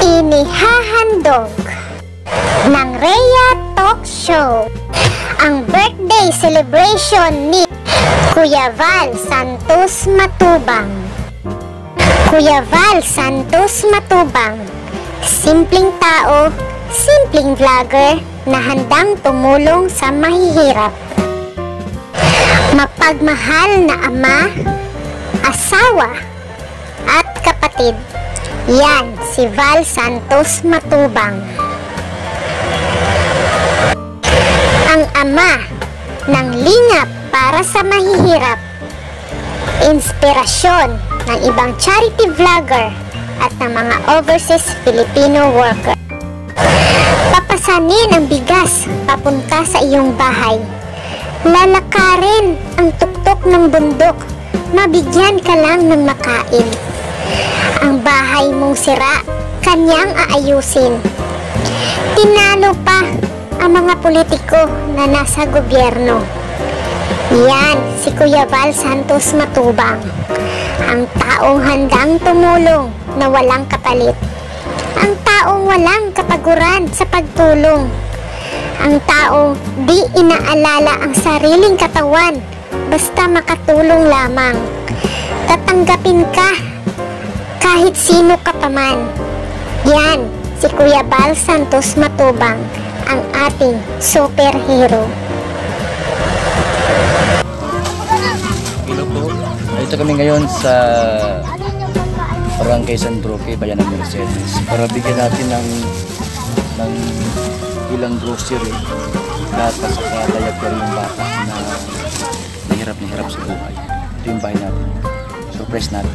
Inihahandog ng Rhea Talk Show ang birthday celebration ni Kuya Val Santos Matubang. Kuya Val Santos Matubang, simpleng tao, simpleng vlogger na handang tumulong sa mahihirap. Mapagmahal na ama, asawa, at kapatid. Yan si Val Santos Matubang. Ang ama ng lingap para sa mahihirap. Inspirasyon ng ibang charity vlogger at ng mga overseas Filipino worker. Papasanin ang bigas papunta sa iyong bahay. Lalakarin ang tuktok ng bundok, mabigyan ka lang ng makain. Ang bahay mong sira, kanyang aayusin. Tinalo pa ang mga politiko na nasa gobyerno. Yan si Kuya Val Santos Matubang, ang taong handang tumulong na walang kapalit. Ang taong walang kapaguran sa pagtulong. Ang taong di inaalala ang sariling katawan, basta makatulong lamang. Tatanggapin ka kahit sino ka pa man. Yan si Kuya Val Santos Matubang, ang ating superhero. Hello po. Ito kami ngayon sa Barangay San Roque, Bayan ng Mercedes, para bigyan natin ng ilang grocery lahat sa kadayag ko rin yung bata na nahirap sa buhay. Ito yung bahay natin. Surprise natin.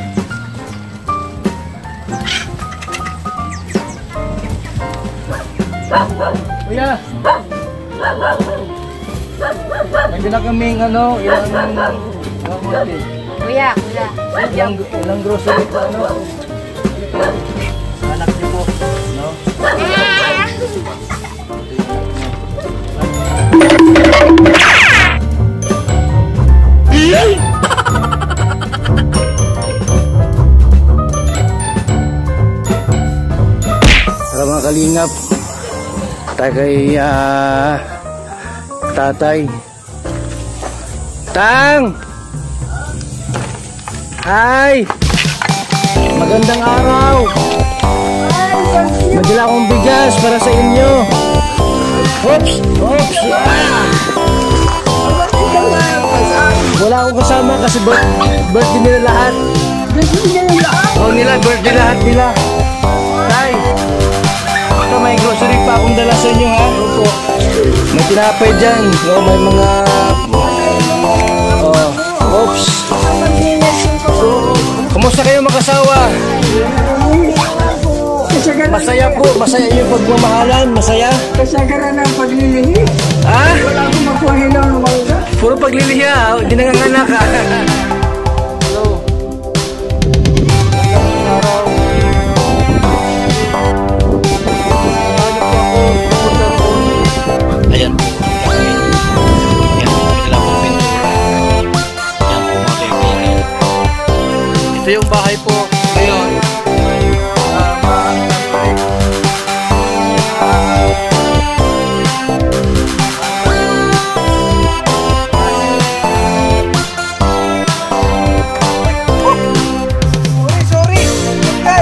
Kuya! Nandiyan na kaming Kuya. ilang grocery po anak niyo po, no? Para mga kalingap, tagay tatay Tang! Hi! Magandang araw! Madala akong bigas para sa inyo. Oops! Wala akong kasama kasi birthday nila lahat. Birthday lahat nila. Tay! Ito, may grocery pa akong dala sa inyo, ha? May tinapay dyan. May mga... oops! Kumusta kayo mag-asawa? Masaya po, masaya yung pagmamahalan, masaya? Kasagaran ng paglilihi. Ha? Wala akong makuha hilaw ng mga. Puro paglilihi ha, hindi nanganganak ha. Hello. Ayan po. Ito yung bahay po ngayon. Sorry. Yan.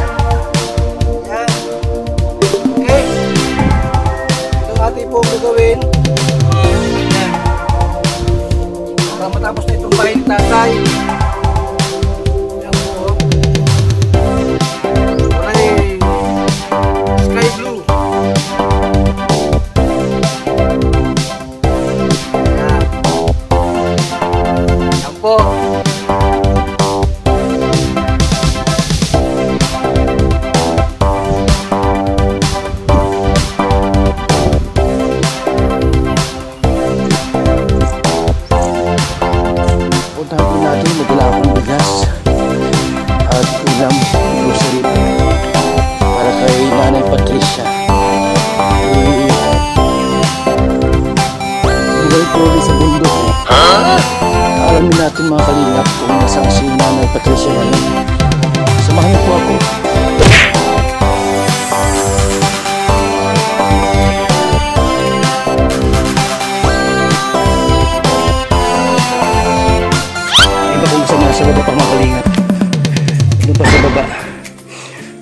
Okay. Ito ating po gagawin. Yan. Para matapos na itong bahay ni tatay. Alamin natin mga kalingap kung nasaan si Nanay Patricia ngayon. Samahan niyo po ako.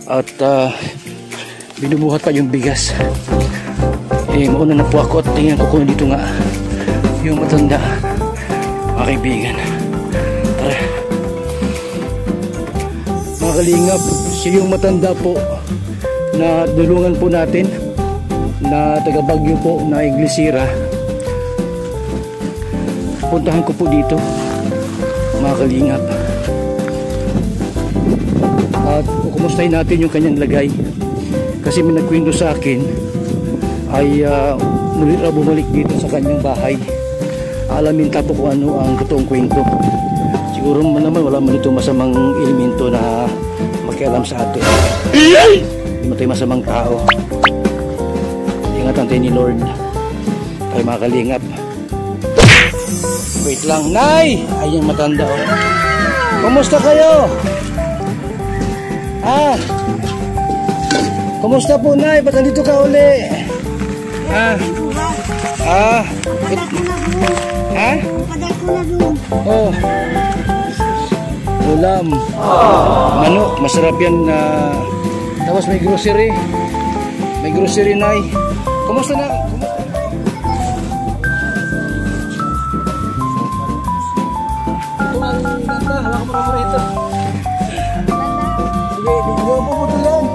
At binubuhat pa yung bigas. Mauna na po ako at tingnan ko kung dito nga yung matanda, mga kaibigan. Tara. Mga kalingap, siya yung matanda po na dulungan po natin, na taga Baguio po, na Iglisira. Puntahan ko po dito, mga kalingap, at kumustahin natin yung kanyang lagay, kasi may nagkwento sa akin ay muli na bumalik dito sa kanyang bahay. Alamin tapo kung ano ang totoong kwento. Siguro naman wala man ito masamang elemento na makialam sa atin. Hindi mo tayo masamang tao. Ingatan tayo ni Lord. Tayo mga kalingap. Wait lang, Nay! Ayun, matanda oh. Kumusta kayo? Kumusta po, Nay? Ba't nandito ka uli? Oh. Ulam. Manok, masarap yan. Tapos may grocery. May grocery, Nay. Kumusta na? Ito ang ganda. Hala ko marami ito. Sige, hindi mo puputulan.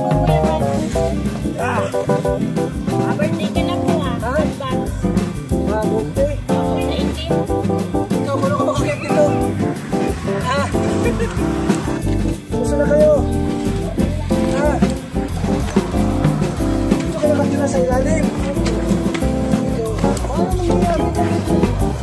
Birthday ka na po Birthday? Ikaw, paano ka makakit dito? Kumusta na kayo? Ito kayo nakatira sa ilalim. Paano nangyayari ka dito?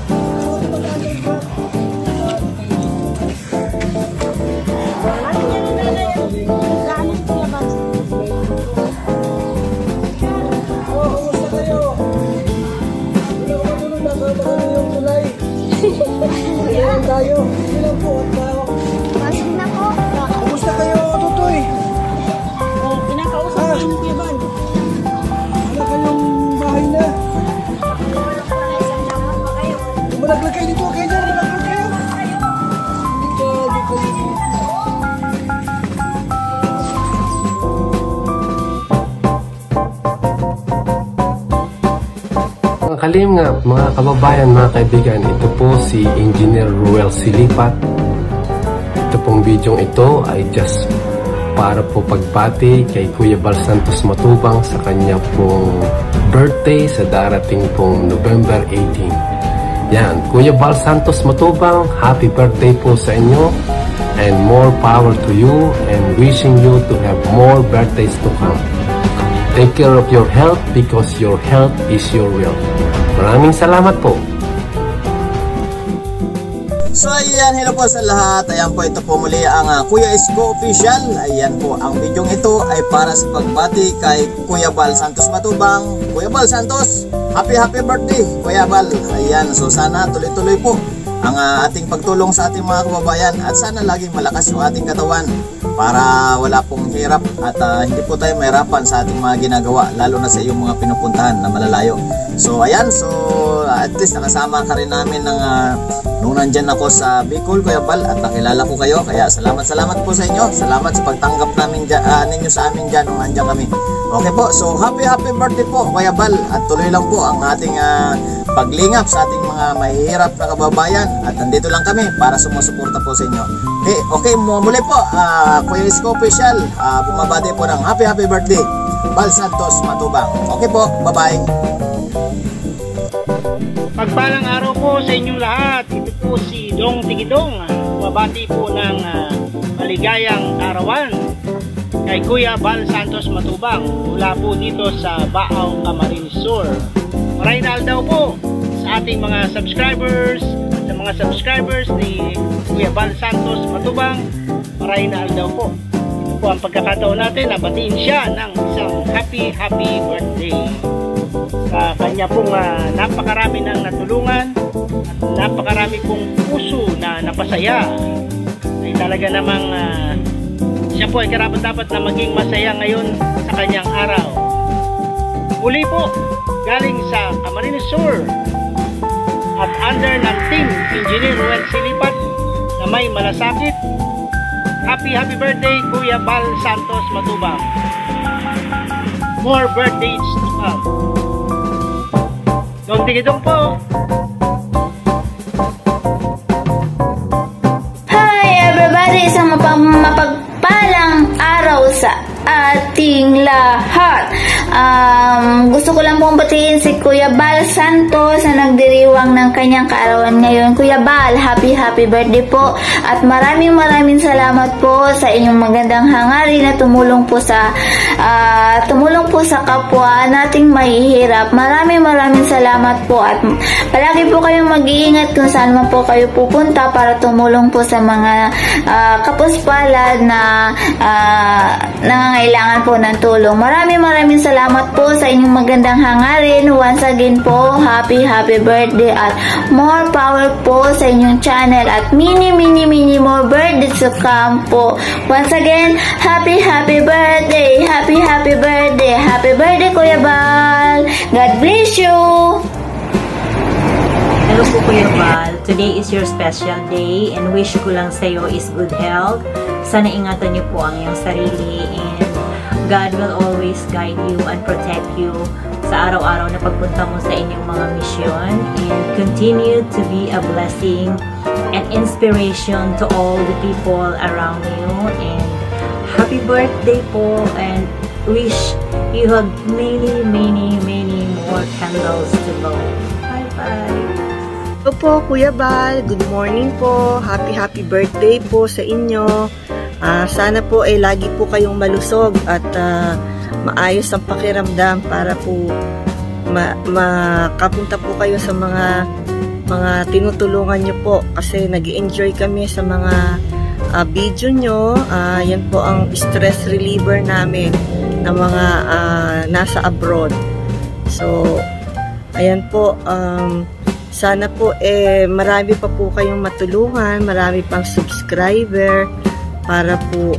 Tayo. Hindi lang po. Pasok na po. Kumusta kayo, Tutoy? Pinakausap ko yung Kuya Bal. Wala kayong bahay na. Malaglag kayo dito. Kayo dyan. Malaglag kayo. Mga kalingap, mga kababayan, mga kaibigan, ito po si Engineer Ruel Silipat. Ito pong video ito ay just para po pagbati kay Kuya Bal Santos Matubang sa kanya pong birthday sa darating pong November 18. Yan, Kuya Bal Santos Matubang, happy birthday po sa inyo and more power to you and wishing you to have more birthdays to come. Take care of your health because your health is your wealth. Maraming salamat po. So ayan, hello po sa lahat. Ayan po, ito po muli ang Kuya Isko Official. Ayan po, ang video ito ay para sa pagbati kay Kuya Bal Santos Matubang. Kuya Bal Santos, happy birthday Kuya Bal. Ayan, so sana tuloy-tuloy po ang ating pagtulong sa ating mga kababayan at sana laging malakas yung ating katawan para wala pong hirap at hindi po tayo mahirapan sa ating mga ginagawa, lalo na sa iyong mga pinupuntahan na malalayo. So ayan, so at least nakasama ka rin namin nung nandyan ako sa Bicol, Kuya Bal, at nakilala ko kayo, kaya salamat po sa inyo. Salamat sa pagtanggap namin ninyo sa amin dyan nung nandyan kami. Okay po, so happy birthday po Kuya Bal, at tuloy lang po ang ating paglingap sa ating mga mahihirap na kababayan, at nandito lang kami para sumusuporta po sa inyo. Okay, muli po, Kuya Isko Official, bumabati po ng happy birthday Bal Santos Matubang. Okay po, bye-bye. Pagpalang araw po sa inyong lahat. Ito po si Dong Tigidong. Mabati po ng maligayang arawan kay Kuya Bal Santos Matubang mula po dito sa Baaw, Camarines Sur. Marinal daw po sa ating mga subscribers at sa mga subscribers ni Kuya Bal Santos Matubang. Marinal daw po. Ito po ang pagkakataon natin na batiin siya ng isang happy birthday. Sa kanya pong napakarami ng natulungan at napakarami pong puso na napasaya, ay talaga namang siya po ay karapat-dapat na maging masaya ngayon sa kanyang araw. Muli po galing sa Camarines Sur at under ng team Engineer Ruel Silipat na may malasakit, Happy birthday Kuya Bal Santos Matubang. More birthdays to come. Dong tigidong po. Hi everybody! Isang mapagpalang araw sa ating lahat. Gusto ko lang pong batiin si Kuya Bal Santos na nagdiriwang ng kanyang kaarawan ngayon. Kuya Bal, happy birthday po at maraming salamat po sa inyong magandang hangarin na tumulong po sa kapwa nating mahihirap. Maraming salamat po at palagi po kayong mag-iingat kung saan man po kayo pupunta para tumulong po sa mga kapuspalad na nangangailangan po ng tulong. Maraming salamat po sa inyong magandang hangarin. Once again po, happy birthday at more power po sa inyong channel at many more birthdays to come po. Once again, happy birthday, happy birthday Kuya Bal. God bless you. Hello po Kuya Bal. Today is your special day and wish ko lang sa'yo is good health. Sana ingatan niyo po ang iyong sarili and God will always guide you and protect you sa araw-araw na pagpunta mo sa inyong mga misyon and continue to be a blessing and inspiration to all the people around you and happy birthday po and wish you have many more candles to blow. Bye-bye! Hello po Kuya Bal, good morning po, happy birthday po sa inyo. Sana po ay lagi po kayong malusog at maayos ang pakiramdam para po makapunta po kayo sa mga tinutulungan nyo po kasi nag-enjoy kami sa mga video nyo. Yan po ang stress reliever namin na mga nasa abroad. So ayan po, sana po marami pa po kayong matulungan, marami pang subscriber para po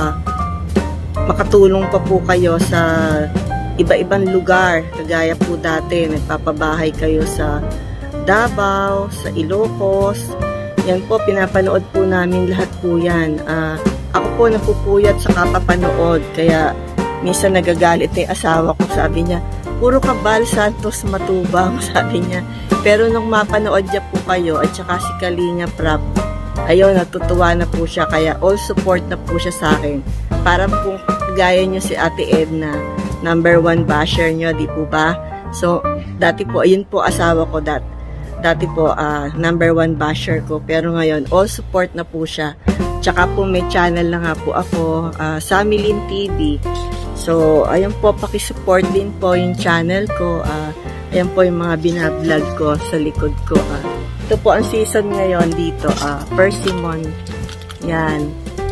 makatulong pa po kayo sa iba-ibang lugar. Kagaya po dati, nagpapabahay kayo sa Davao, sa Ilocos. Yan po, pinapanood po namin lahat po yan. Ako po napupuyat sa kapapanood, kaya minsan nagagalit yung asawa ko. Sabi niya, puro ka Bal Santos Matubang, sabi niya. Pero nung mapanood niya po kayo, at saka si Kalinga Prab, ayun, natutuwa na po siya. Kaya all support na po siya sa akin. Para po gaya nyo si Ate Edna, #1 basher nyo, di po ba? So, dati po, ayun po asawa ko, dati po, #1 basher ko. Pero ngayon, all support na po siya. Tsaka po may channel na nga po ako, Samilin TV. So, ayun po, pakisupport din po yung channel ko. Ayan po yung mga binablog ko sa likod ko. Ito po ang season ngayon dito, persimmon. Yan.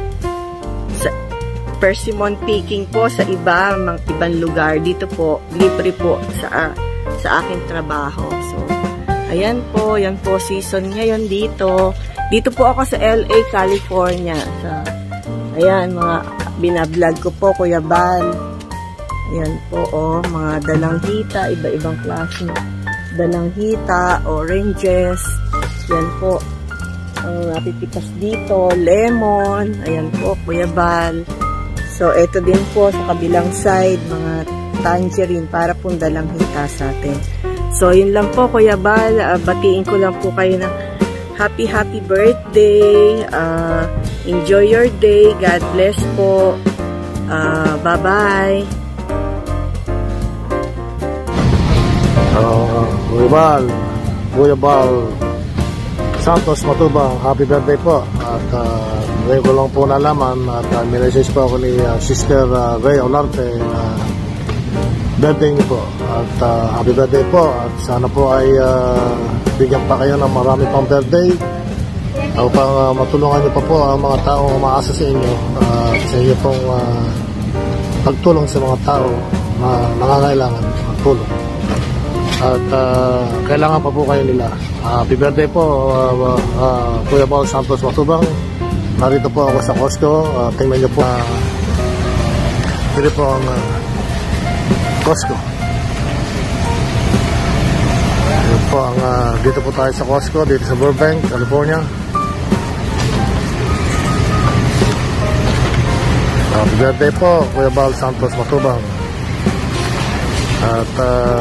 Persimmon picking po sa ibang lugar. Dito po, libre po sa aking trabaho. So, ayan po, yan po season ngayon dito. Dito po ako sa LA, California. So, ayan, mga binablog ko po, Kuya Bal. Ayan po, mga dalanghita, iba-ibang klase. Dalanghita, oranges. Yan po. Ang napipitas dito, lemon. Ayan po, Kuya Bal. So, ito din po sa kabilang side, mga tangerine para pong dalanghita sa atin. So, yun lang po, Kuya Bal. Batiin ko lang po kayo ng happy birthday. Enjoy your day. God bless po. Bye-bye. Kuya Bal Santos Matubang, happy birthday po. At ngayon ko lang po nalaman at minessage po ako ni Sister Ray Olarte na birthday niyo po. At happy birthday po. At sana po ay bigyan pa kayo ng marami pang birthday upang matulungan niyo pa po ang mga taong umaasa sa inyo sa inyo pong pagtulong sa mga tao na nangangailangan ng tulong. At kailangan pa po kayo nila. Happy birthday po, Kuya Bal Santos Matubang. Narito po ako sa Costco. Tingnan niyo po. Dito po ang Costco. Dito po tayo sa Costco, dito sa Burbank, California. Happy birthday po, Kuya Bal Santos Matubang. At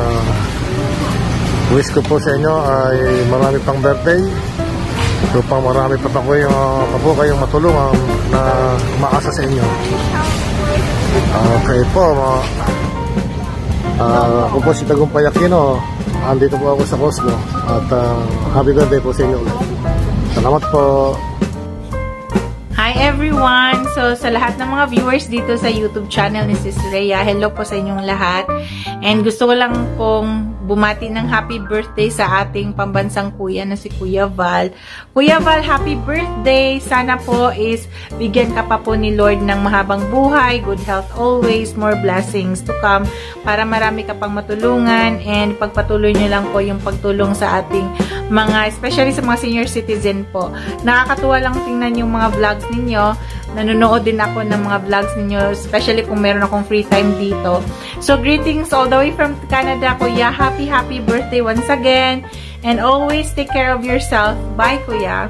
wish ko po sa inyo ay marami pang birthday. Upang marami pa po kayong matulungan na maasa sa inyo. Okay po, ako po si Tagumpay Aquino. Andito po ako sa Cosmo. At happy birthday po sa inyo ulit. Salamat po. Hi everyone! So sa lahat ng mga viewers dito sa YouTube channel ni Sis Rhea, hello po sa inyong lahat. And gusto ko lang pong bumati ng happy birthday sa ating pambansang kuya na si Kuya Val. Kuya Val, happy birthday! Sana po is bigyan ka pa po ni Lord ng mahabang buhay, good health always, more blessings to come para marami ka pang matulungan and pagpatuloy nyo lang po yung pagtulong sa ating mga, especially sa mga senior citizen po. Nakakatuwa lang tingnan yung mga vlogs ninyo. Nanonood din ako ng mga vlogs ninyo, especially kung meron akong free time dito. So, greetings all the way from Canada, Kuya. Happy birthday once again. And always take care of yourself. Bye, Kuya.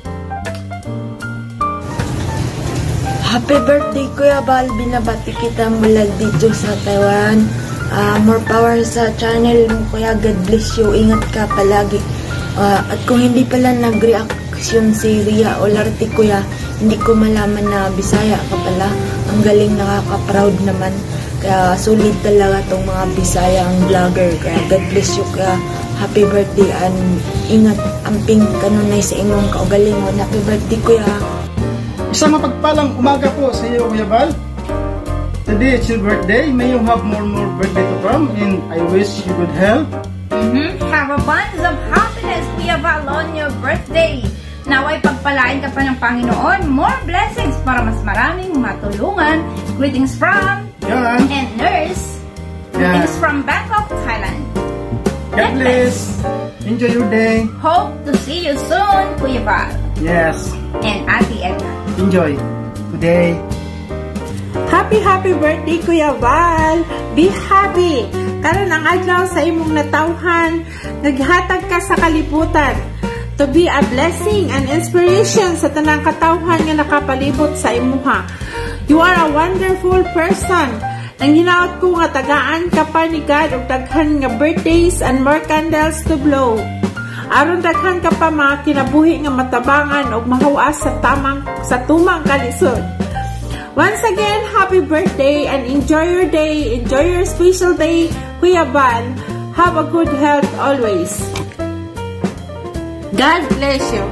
Happy birthday, Kuya Bal. Binabati kita mula dito sa Taiwan. More power sa channel mo, Kuya. God bless you. Ingat ka palagi. At kung hindi pala nag-reaction si Rhea Olarte, Kuya, hindi ko malaman na Bisaya ka pala. Ang galing, nakaka-proud naman. Kaya solid talaga tong mga Bisayang vlogger. Kaya God bless you, Kuya. Happy birthday and ingat amping kanunay sa imong kaugalingon. Happy birthday, Kuya. Isang mapagpalang umaga po sa iyo, Kuya Val. Today is your birthday. May you have more birthday to come and I wish you good health. Have a bunch of happiness, Kuya Val, on your birthday. Naway pagpalain ka pa ng Panginoon. More blessings para mas maraming matulungan. Greetings from Jan and Nurse. Greetings from Bangkok, Thailand. God bless. Enjoy your day. Hope to see you soon, Kuya Val. Yes. And Ate Edna. Enjoy today. Happy birthday, Kuya Val! Be happy! Karon ang adlaw sa imong natawhan, naghatag ka sa kalibutan. To be a blessing and inspiration sa tanang katawhan nga nakapalibot sa imuha. You are a wonderful person. Nang hinaot ko nga tagaan ka pa ni God og daghan nga birthdays and more candles to blow. Aron daghan ka pa mga kinabuhi nga matabangan og mahuas sa tumang kalisod. Once again, happy birthday and enjoy your day. Enjoy your special day, Kuya Val. Have a good health always. God bless you.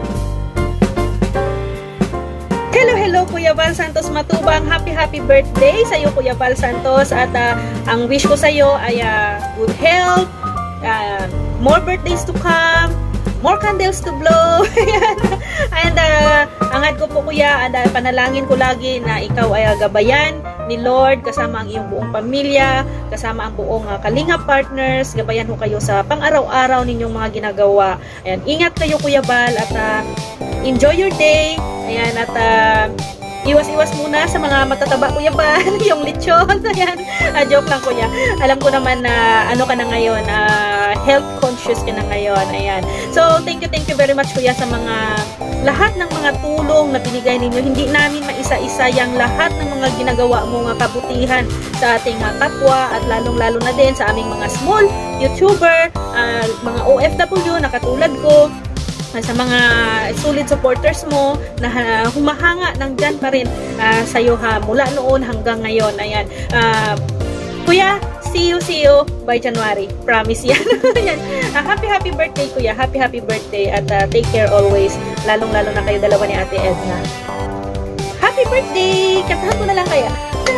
Hello, Kuya Val Santos Matubang. Happy birthday sa iyo, Kuya Val Santos. At ang wish ko sa iyo ay good health, more birthdays to come, more candles to blow. And angad ko po, Kuya, and panalangin ko lagi na ikaw ay gabayan ni Lord kasama ang iyong buong pamilya, kasama ang buong Kalinga partners. Gabayan ko kayo sa pang-araw-araw ninyong mga ginagawa. Ayan, ingat kayo, Kuya Val, at enjoy your day. Ayan, at iwas-iwas muna sa mga matataba, Kuya Val, yung lechon. Ayan, joke lang, Kuya. Alam ko naman na ano ka na ngayon, health conscious ka na ngayon. Ayan. So, thank you very much, Kuya, sa mga lahat ng mga tulong na binigay ninyo. Hindi namin maisa-isa yung lahat ng mga ginagawa mong kabutihan sa ating kapwa at lalong-lalo na din sa aming mga small YouTuber, mga OFW na katulad ko, sa mga solid supporters mo na humahanga nandyan pa rin sa'yo mula noon hanggang ngayon. Ayan. Kuya, see you by January. Promise yan. Ayan. Happy birthday, Kuya. Happy birthday at take care always. Lalong-lalo na kayo dalawa ni Ate Edna. Happy birthday! Kantahan ko na lang kaya.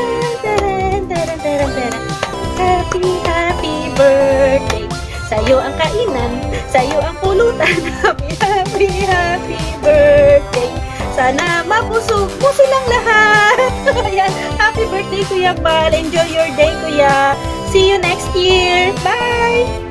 Happy birthday! Sa'yo ang kainan, sa'yo ang pulutan. Happy birthday. Sana mabusog mo silang lahat. Ayan. Happy birthday, Kuya Val. Enjoy your day, Kuya. See you next year. Bye!